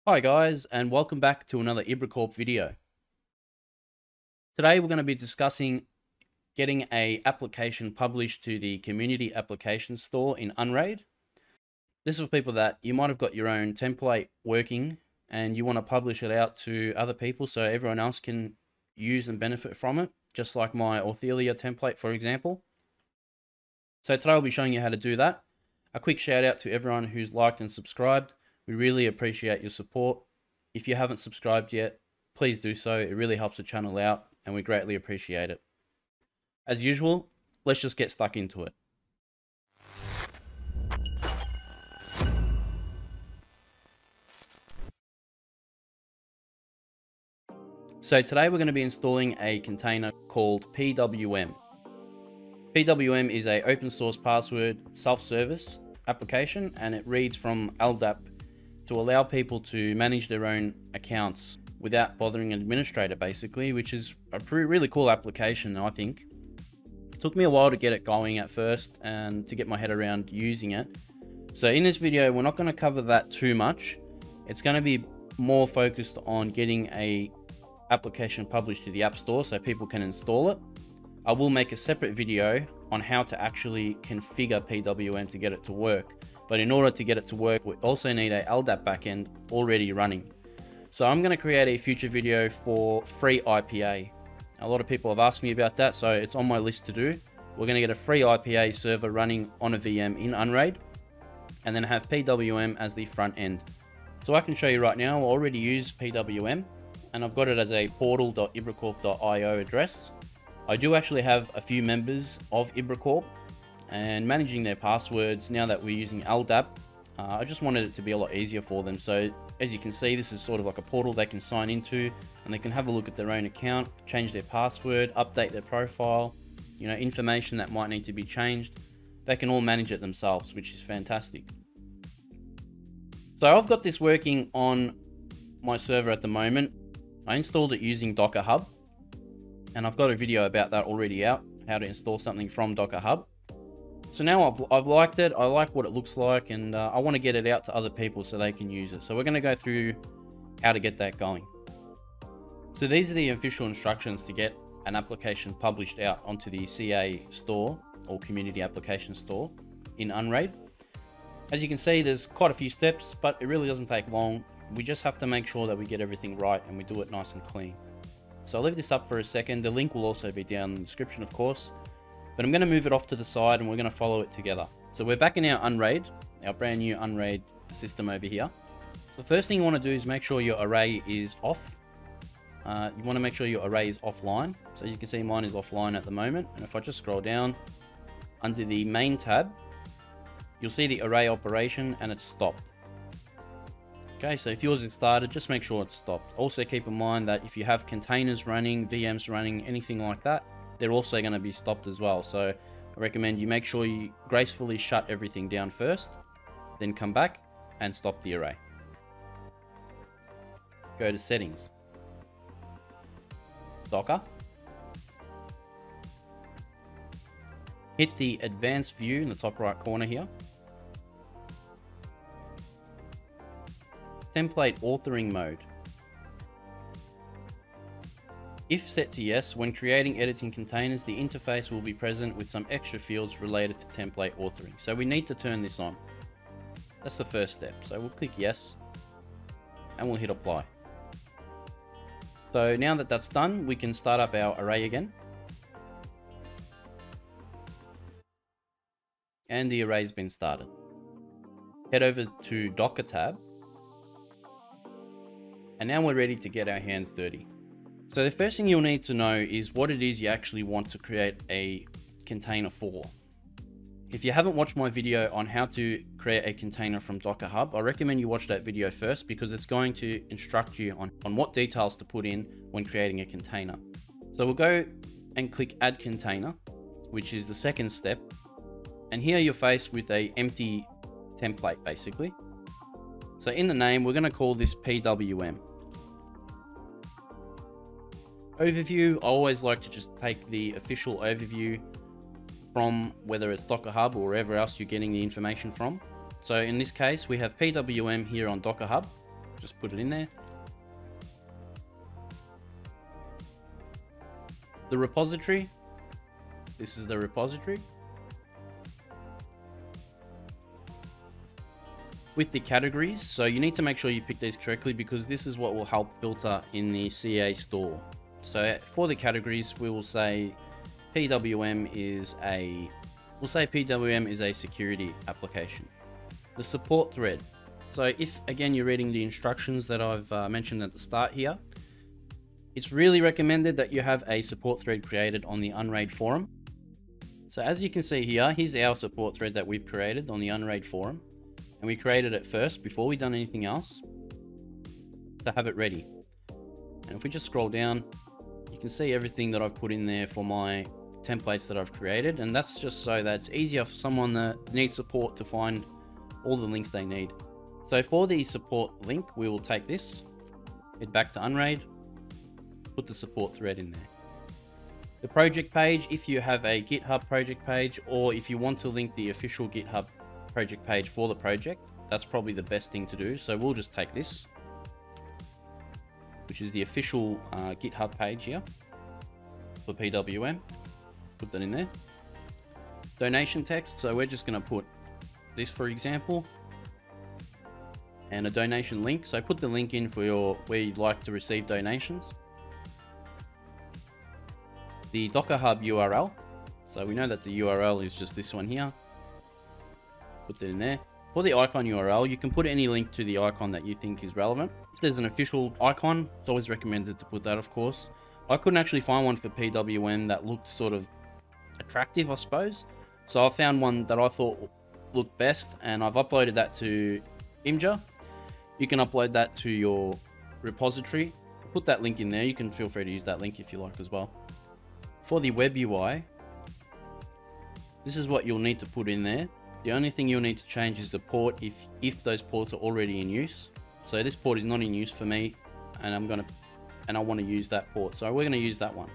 Hi guys, and welcome back to another IBRACORP video. Today we're going to be discussing getting a application published to the community application store in Unraid. This is for people that you might have got your own template working and you want to publish it out to other people so everyone else can use and benefit from it, just like my Orthelia template, for example. So today I'll be showing you how to do that. A quick shout out to everyone who's liked and subscribed. We really appreciate your support. If you haven't subscribed yet, please do so. It really helps the channel out and we greatly appreciate it. As usual, let's just get stuck into it. So today we're going to be installing a container called PWM. PWM is an open source password self-service application, and it reads from LDAP to allow people to manage their own accounts without bothering an administrator, basically, which is a really cool application, I think. It took me a while to get it going at first and to get my head around using it. So in this video, we're not going to cover that too much. It's going to be more focused on getting a application published to the App Store so people can install it. I will make a separate video on how to actually configure PWM to get it to work. But in order to get it to work, we also need a LDAP backend already running. So I'm going to create a future video for free IPA. A lot of people have asked me about that, so it's on my list to do. We're going to get a free IPA server running on a VM in Unraid, and then have PWM as the front end. So I can show you right now, I already use PWM, and I've got it as a portal.ibracorp.io address. I do actually have a few members of IBRACORP, and managing their passwords now that we're using LDAP, I just wanted it to be a lot easier for them. So as you can see, this is sort of like a portal they can sign into, and they can have a look at their own account, change their password, update their profile, information that might need to be changed. They can all manage it themselves, which is fantastic. So I've got this working on my server at the moment. I installed it using Docker Hub, and I've got a video about that already out, how to install something from Docker Hub. So now I've liked it, I like what it looks like, and I want to get it out to other people so they can use it. So we're going to go through how to get that going. So these are the official instructions to get an application published out onto the CA store or community application store in Unraid. As you can see, there's quite a few steps, but it really doesn't take long. We just have to make sure that we get everything right and we do it nice and clean. So I'll leave this up for a second. The link will also be down in the description, of course. But I'm going to move it off to the side and we're going to follow it together. So we're back in our Unraid, our brand new Unraid system over here. The first thing you want to do is make sure your array is off. You want to make sure your array is offline. So as you can see, mine is offline at the moment. And if I just scroll down under the main tab, you'll see the array operation and it's stopped. Okay, so if yours is started, just make sure it's stopped. Also keep in mind that if you have containers running, VMs running, anything like that, they're also going to be stopped as well. So I recommend you make sure you gracefully shut everything down first, then come back and stop the array. Go to settings, Docker, hit the advanced view in the top right corner here, template authoring mode. If set to yes, when creating editing containers, the interface will be present with some extra fields related to template authoring. So we need to turn this on. That's the first step. So we'll click yes and we'll hit apply. So now that that's done, we can start up our array again. And the array's been started. Head over to Docker tab. And now we're ready to get our hands dirty. So the first thing you'll need to know is what it is you actually want to create a container for. If you haven't watched my video on how to create a container from Docker Hub, I recommend you watch that video first because it's going to instruct you on what details to put in when creating a container. So we'll go and click Add Container, which is the second step. And here you're faced with an empty template, basically. So in the name, we're going to call this PWM. Overview, I always like to just take the official overview from whether it's Docker Hub or wherever else you're getting the information from. So in this case, we have PWM here on Docker Hub. just put it in there. The repository, this is the repository. With the categories, so you need to make sure you pick these correctly because this is what will help filter in the CA store. So for the categories, we will say PWM is a security application. The support thread. So if again you're reading the instructions that I've mentioned at the start here, it's really recommended that you have a support thread created on the Unraid forum. So as you can see here, here's our support thread that we've created on the Unraid forum. And we created it first before we done anything else to have it ready. And if we just scroll down, you can see everything that I've put in there for my templates that I've created. And that's just so that it's easier for someone that needs support to find all the links they need. So for the support link, we will take this, head back to Unraid, put the support thread in there. The project page, if you have a GitHub project page, or if you want to link the official GitHub project page for the project, that's probably the best thing to do. So we'll just take this, which is the official GitHub page here for PWM, put that in there. Donation text, so we're just going to put this for example, and a donation link. So put the link in for where you'd like to receive donations. The Docker Hub URL, so we know that the URL is just this one here. Put that in there. For the icon URL, you can put any link to the icon that you think is relevant. If there's an official icon, it's always recommended to put that, of course. I couldn't actually find one for PWM that looked sort of attractive, I suppose. So I found one that I thought looked best, and I've uploaded that to Imgur. You can upload that to your repository. Put that link in there. You can feel free to use that link if you like as well. For the web UI, this is what you'll need to put in there. The only thing you'll need to change is the port if those ports are already in use. So this port is not in use for me, and I want to use that port. So we're going to use that one.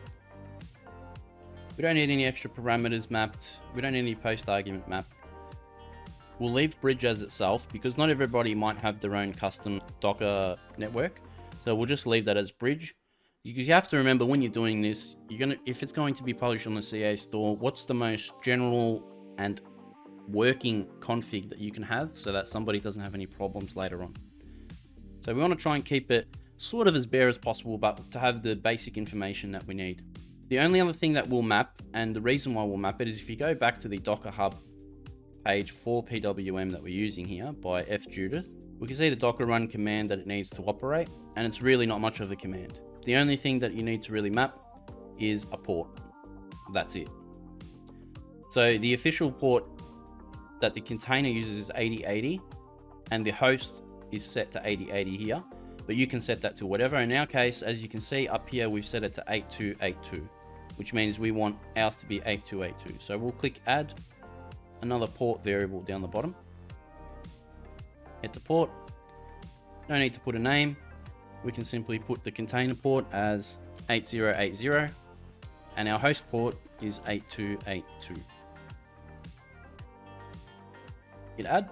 We don't need any extra parameters mapped. We don't need any post argument mapped. We'll leave bridge as itself because not everybody might have their own custom Docker network. So we'll just leave that as bridge. Because you have to remember when you're doing this, if it's going to be published on the CA store, what's the most general and working config that you can have so that somebody doesn't have any problems later on. So we want to try and keep it sort of as bare as possible, but to have the basic information that we need. The only other thing that we'll map, and the reason why we'll map it, is if you go back to the Docker Hub page for PWM that we're using here by FJudith, we can see the Docker run command that it needs to operate, and it's really not much of a command. The only thing that you need to really map is a port. That's it. So the official port that the container uses is 8080, and the host is set to 8080 here, but you can set that to whatever. In our case, as you can see up here, we've set it to 8282, which means we want ours to be 8282. So we'll click add another port variable down the bottom, hit the port, no need to put a name. We can simply put the container port as 8080, and our host port is 8282. Hit add.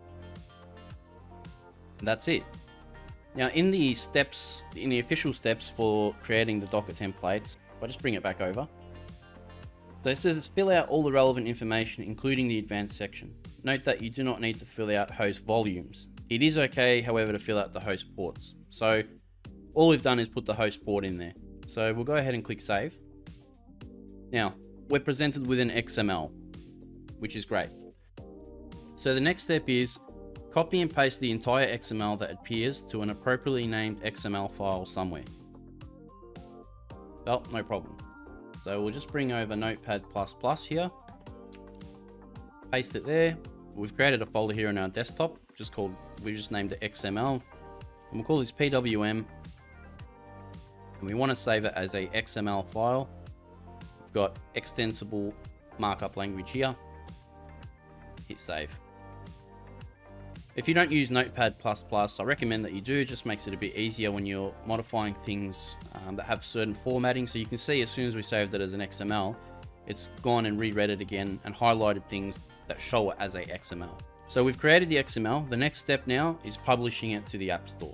That's it. Now in the steps, in the official steps for creating the Docker templates, if I just bring it back over. So it says fill out all the relevant information, including the advanced section. Note that you do not need to fill out host volumes. It is okay, however, to fill out the host ports. So all we've done is put the host port in there. So we'll go ahead and click save. Now we're presented with an XML, which is great. So the next step is copy and paste the entire XML that appears to an appropriately named XML file somewhere. Well, no problem. So we'll just bring over Notepad++ here, paste it there. We've created a folder here on our desktop, we just named it XML, and we'll call this PWM, and we want to save it as a XML file. We've got extensible markup language here, hit save. If you don't use Notepad++, I recommend that you do. It just makes it a bit easier when you're modifying things that have certain formatting. So you can see as soon as we saved it as an XML, it's gone and reread it again and highlighted things that show it as a XML. So we've created the XML. The next step now is publishing it to the App Store.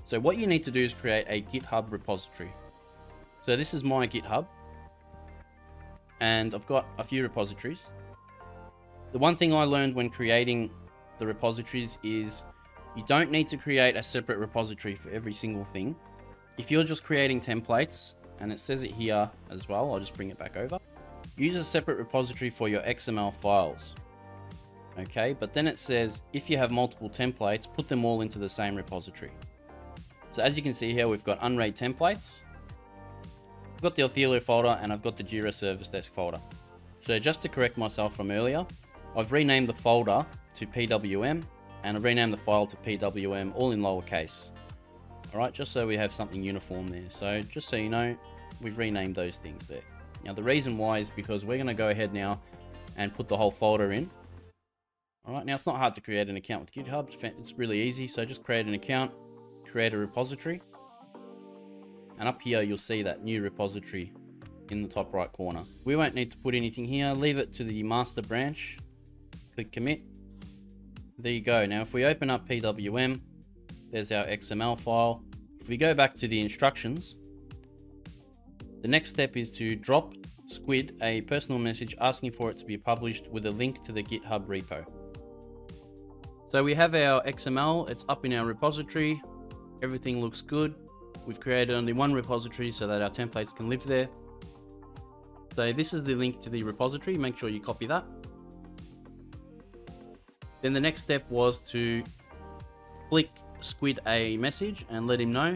So what you need to do is create a GitHub repository. So this is my GitHub, and I've got a few repositories. The one thing I learned when creating the repositories is you don't need to create a separate repository for every single thing. If you're just creating templates, and it says it here as well, I'll just bring it back over. Use a separate repository for your XML files. Okay, but then it says if you have multiple templates, put them all into the same repository. So as you can see here, we've got Unraid templates, I've got the Othello folder, and I've got the Jira Service Desk folder. So just to correct myself from earlier, I've renamed the folder to PWM, and I've renamed the file to PWM, all in lowercase. Alright, just so we have something uniform there. So just so you know, we've renamed those things there. Now the reason why is because we're going to go ahead now and put the whole folder in. Alright, now it's not hard to create an account with GitHub. It's really easy. So just create an account, create a repository. And up here, you'll see that new repository in the top right corner. We won't need to put anything here. Leave it to the master branch. Click commit. There you go. Now, if we open up PWM, there's our XML file. If we go back to the instructions, the next step is to drop Squid a personal message asking for it to be published with a link to the GitHub repo. So we have our XML, it's up in our repository. Everything looks good. We've created only one repository so that our templates can live there. So this is the link to the repository. Make sure you copy that. Then the next step was to flick Squid a message and let him know.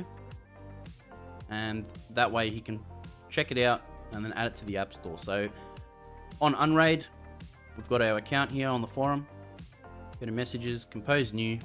And that way he can check it out and then add it to the App Store. So on Unraid, we've got our account here on the forum. Go to messages, compose new.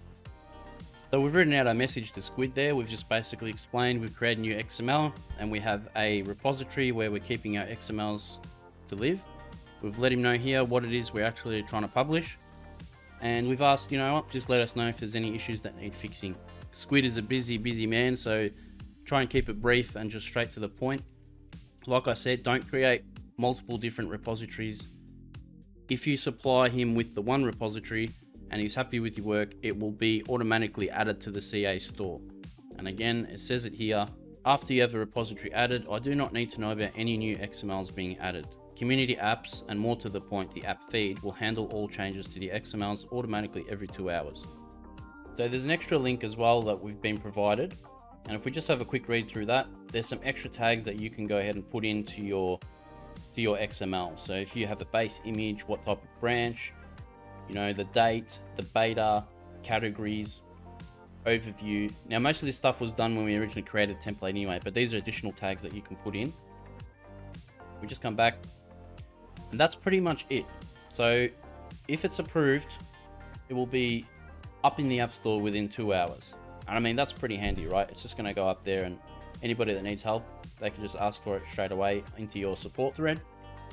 So we've written out our message to Squid there. We've just basically explained we've created new XML and we have a repository where we're keeping our XMLs to live. We've let him know here what it is we're actually trying to publish. And we've asked, you know what, just let us know if there's any issues that need fixing. Squid is a busy man, so try and keep it brief and just straight to the point. Like I said, don't create multiple different repositories. If you supply him with the one repository and he's happy with your work, it will be automatically added to the CA store. And again, it says it here, after you have a repository added, I do not need to know about any new XMLs being added. Community apps, and more to the point, the app feed will handle all changes to the XMLs automatically every 2 hours. So there's an extra link as well that we've been provided. And if we just have a quick read through that, there's some extra tags that you can go ahead and put into your XML. So if you have a base image, what type of branch, you know, the date, the beta, categories, overview. Now, most of this stuff was done when we originally created a template anyway, but these are additional tags that you can put in. We just come back, and that's pretty much it. So if it's approved, it will be up in the App Store within 2 hours. And I mean, that's pretty handy, right? It's just going to go up there, and anybody that needs help, they can just ask for it straight away into your support thread.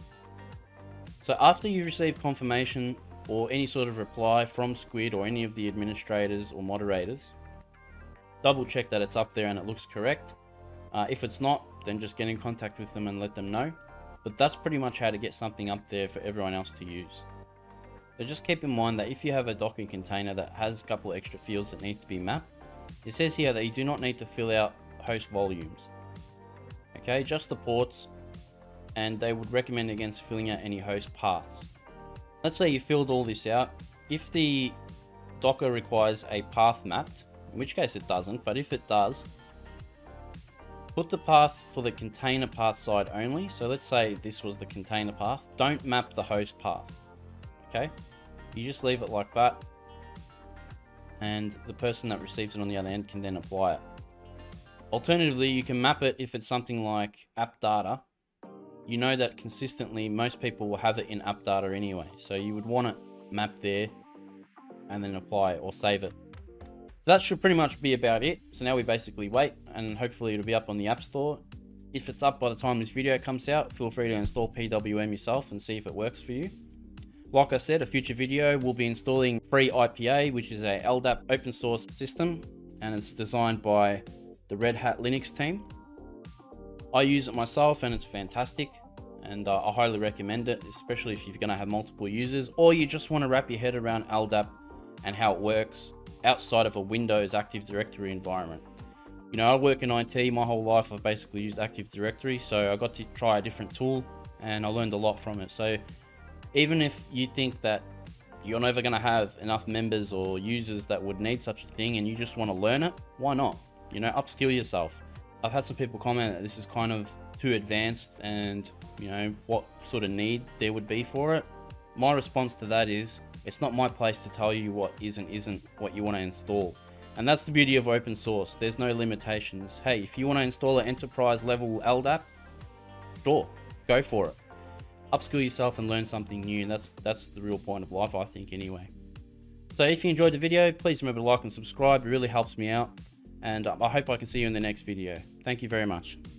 So after you've received confirmation or any sort of reply from Squid or any of the administrators or moderators, double check that it's up there and it looks correct. If it's not, then just get in contact with them and let them know. But that's pretty much how to get something up there for everyone else to use. So just keep in mind that if you have a Docker container that has a couple of extra fields that need to be mapped, it says here that you do not need to fill out host volumes. Okay, just the ports, and they would recommend against filling out any host paths. Let's say you filled all this out. If the Docker requires a path mapped, in which case it doesn't, but if it does, put the path for the container path side only. So let's say this was the container path. Don't map the host path. Okay, you just leave it like that, and the person that receives it on the other end can then apply it. Alternatively, you can map it if it's something like app data. You know that consistently most people will have it in app data anyway, so you would want it mapped there and then apply it or save it. So that should pretty much be about it. So now we basically wait, and hopefully it'll be up on the App Store. If it's up by the time this video comes out, feel free to install PWM yourself and see if it works for you. Like I said, a future video will be installing free IPA, which is a LDAP open source system, and it's designed by the Red Hat Linux team. I use it myself and it's fantastic, and I highly recommend it, especially if you're going to have multiple users or you just want to wrap your head around LDAP and how it works. outside of a Windows Active Directory environment. You know, I work in IT, my whole life I've basically used Active Directory, so I got to try a different tool and I learned a lot from it. So even if you think that you're never going to have enough members or users that would need such a thing and you just want to learn it, why not? You know, upskill yourself. I've had some people comment that this is kind of too advanced and, you know, what sort of need there would be for it. My response to that is, it's not my place to tell you what is and isn't what you want to install. And that's the beauty of open source. There's no limitations. Hey, if you want to install an enterprise level LDAP, sure, go for it. Upskill yourself and learn something new. And that's the real point of life, I think, anyway. So if you enjoyed the video, please remember to like and subscribe. It really helps me out. And I hope I can see you in the next video. Thank you very much.